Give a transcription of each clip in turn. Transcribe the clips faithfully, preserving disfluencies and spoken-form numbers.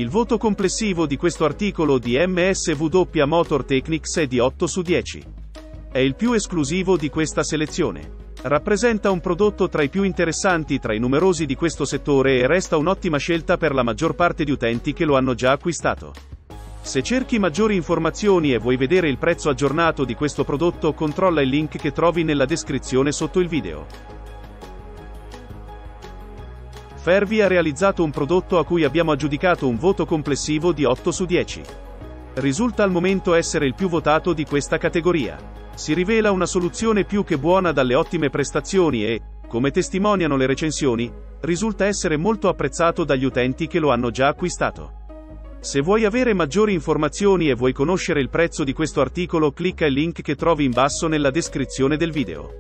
Il voto complessivo di questo articolo di M S W Motor Technics è di otto su dieci. È il più esclusivo di questa selezione. Rappresenta un prodotto tra i più interessanti tra i numerosi di questo settore e resta un'ottima scelta per la maggior parte di utenti che lo hanno già acquistato. Se cerchi maggiori informazioni e vuoi vedere il prezzo aggiornato di questo prodotto, controlla il link che trovi nella descrizione sotto il video. Fervi ha realizzato un prodotto a cui abbiamo aggiudicato un voto complessivo di otto su dieci. Risulta al momento essere il più votato di questa categoria. Si rivela una soluzione più che buona dalle ottime prestazioni e, come testimoniano le recensioni, risulta essere molto apprezzato dagli utenti che lo hanno già acquistato. Se vuoi avere maggiori informazioni e vuoi conoscere il prezzo di questo articolo, clicca il link che trovi in basso nella descrizione del video.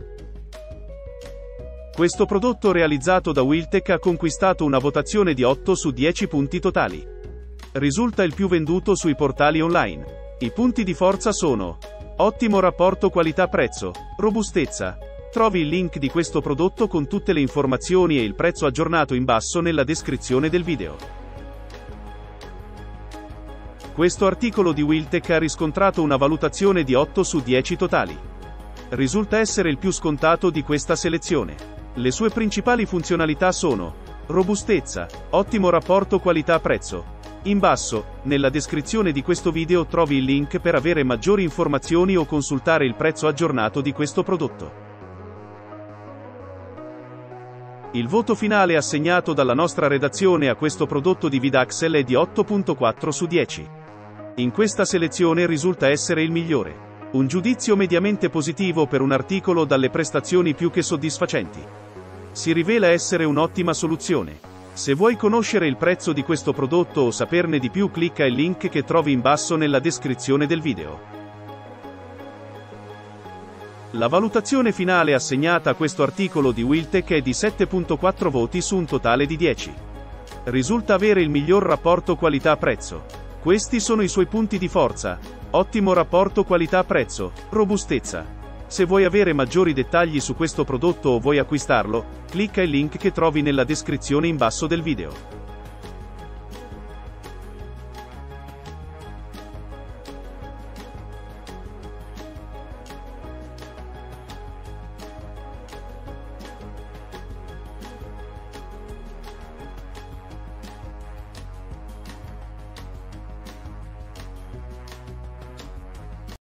Questo prodotto realizzato da Wheeltech ha conquistato una votazione di otto su dieci punti totali. Risulta il più venduto sui portali online. I punti di forza sono: ottimo rapporto qualità-prezzo, robustezza. Trovi il link di questo prodotto con tutte le informazioni e il prezzo aggiornato in basso nella descrizione del video. Questo articolo di Wheeltech ha riscontrato una valutazione di otto su dieci totali. Risulta essere il più scontato di questa selezione. Le sue principali funzionalità sono: robustezza, ottimo rapporto qualità-prezzo. In basso, nella descrizione di questo video trovi il link per avere maggiori informazioni o consultare il prezzo aggiornato di questo prodotto. Il voto finale assegnato dalla nostra redazione a questo prodotto di Vidaxel è di otto virgola quattro su dieci. In questa selezione risulta essere il migliore. Un giudizio mediamente positivo per un articolo dalle prestazioni più che soddisfacenti. Si rivela essere un'ottima soluzione. Se vuoi conoscere il prezzo di questo prodotto o saperne di più, clicca il link che trovi in basso nella descrizione del video. La valutazione finale assegnata a questo articolo di Wheeltech è di sette virgola quattro voti su un totale di dieci. Risulta avere il miglior rapporto qualità-prezzo. Questi sono i suoi punti di forza: ottimo rapporto qualità-prezzo, robustezza. Se vuoi avere maggiori dettagli su questo prodotto o vuoi acquistarlo, clicca il link che trovi nella descrizione in basso del video.